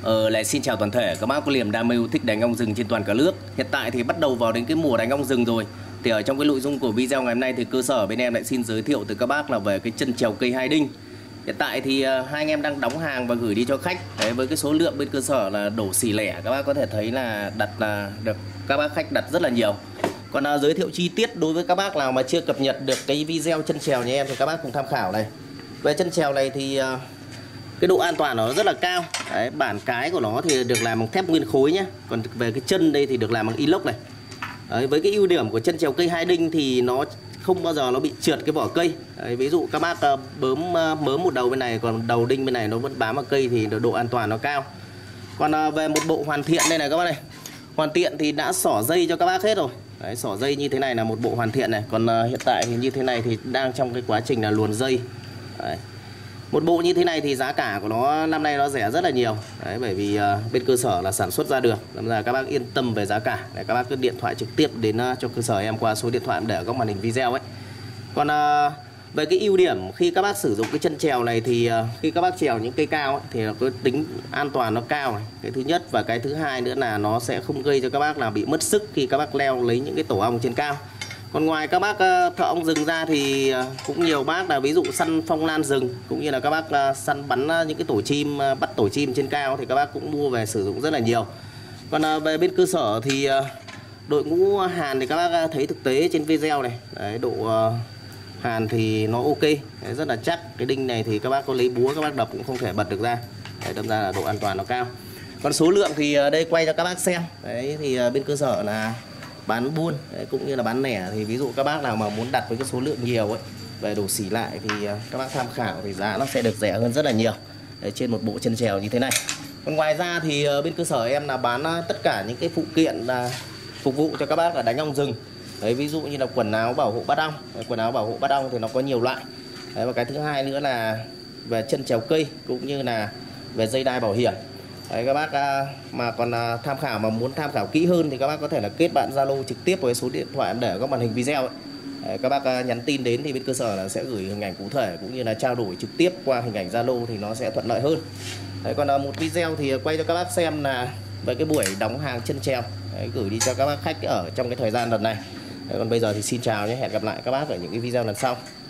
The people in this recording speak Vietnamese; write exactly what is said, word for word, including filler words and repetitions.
Ờ, lại xin chào toàn thể các bác có niềm đam mê yêu thích đánh ong rừng trên toàn cả nước. Hiện tại thì bắt đầu vào đến cái mùa đánh ong rừng rồi. Thì ở trong cái nội dung của video ngày hôm nay thì cơ sở bên em lại xin giới thiệu tới các bác là về cái chân trèo cây hai đinh. Hiện tại thì uh, hai anh em đang đóng hàng và gửi đi cho khách. Đấy, với cái số lượng bên cơ sở là đổ xỉ lẻ, các bác có thể thấy là đặt là được các bác khách đặt rất là nhiều. Còn uh, giới thiệu chi tiết đối với các bác nào mà chưa cập nhật được cái video chân trèo như em thì các bác cùng tham khảo này. Về chân trèo này thì uh, cái độ an toàn nó rất là cao. Đấy, bản cái của nó thì được làm bằng thép nguyên khối nhé. Còn về cái chân đây thì được làm bằng inox này. Đấy, với cái ưu điểm của chân trèo cây hai đinh thì nó không bao giờ nó bị trượt cái vỏ cây. Đấy, ví dụ các bác uh, bấm uh, mớm một đầu bên này, còn đầu đinh bên này nó vẫn bám vào cây thì độ an toàn nó cao. Còn uh, về một bộ hoàn thiện đây này các bác này, hoàn thiện thì đã xỏ dây cho các bác hết rồi. Đấy, xỏ dây như thế này là một bộ hoàn thiện này. Còn uh, hiện tại thì như thế này thì đang trong cái quá trình là luồn dây. Đấy. Một bộ như thế này thì giá cả của nó năm nay nó rẻ rất là nhiều. Đấy, bởi vì uh, bên cơ sở là sản xuất ra được. Nên là các bác yên tâm về giá cả. Để các bác cứ điện thoại trực tiếp đến uh, cho cơ sở em qua số điện thoại để ở góc màn hình video ấy. Còn uh, về cái ưu điểm khi các bác sử dụng cái chân trèo này thì uh, khi các bác trèo những cây cao ấy, thì cái tính an toàn nó cao này. Cái thứ nhất, và cái thứ hai nữa là nó sẽ không gây cho các bác là bị mất sức khi các bác leo lấy những cái tổ ong trên cao. Còn ngoài các bác thợ ong rừng ra thì cũng nhiều bác là ví dụ săn phong lan rừng, cũng như là các bác săn bắn những cái tổ chim, bắt tổ chim trên cao thì các bác cũng mua về sử dụng rất là nhiều. Còn về bên cơ sở thì đội ngũ hàn thì các bác thấy thực tế trên video này. Đấy, độ hàn thì nó ok. Đấy, rất là chắc. Cái đinh này thì các bác có lấy búa các bác đập cũng không thể bật được ra. Đấy, đâm ra là độ an toàn nó cao. Còn số lượng thì đây quay cho các bác xem. Đấy, thì bên cơ sở là bán buôn đấy, cũng như là bán lẻ, thì ví dụ các bác nào mà muốn đặt với cái số lượng nhiều ấy về đồ xỉ lại thì các bác tham khảo thì giá nó sẽ được rẻ hơn rất là nhiều đấy, trên một bộ chân trèo như thế này. Còn ngoài ra thì bên cơ sở em là bán tất cả những cái phụ kiện là phục vụ cho các bác là đánh ong rừng đấy, ví dụ như là quần áo bảo hộ bắt ong. Đấy, quần áo bảo hộ bắt ong thì nó có nhiều loại đấy, và cái thứ hai nữa là về chân trèo cây cũng như là về dây đai bảo hiểm. Đấy, các bác mà còn tham khảo mà muốn tham khảo kỹ hơn thì các bác có thể là kết bạn Zalo trực tiếp với số điện thoại em để ở góc màn hình video ấy. Đấy, các bác nhắn tin đến thì bên cơ sở là sẽ gửi hình ảnh cụ thể cũng như là trao đổi trực tiếp qua hình ảnh Zalo thì nó sẽ thuận lợi hơn. Đấy, còn một video thì quay cho các bác xem là về cái buổi đóng hàng chân trèo. Đấy, gửi đi cho các bác khách ở trong cái thời gian lần này. Đấy, còn bây giờ thì xin chào nhé, hẹn gặp lại các bác ở những cái video lần sau.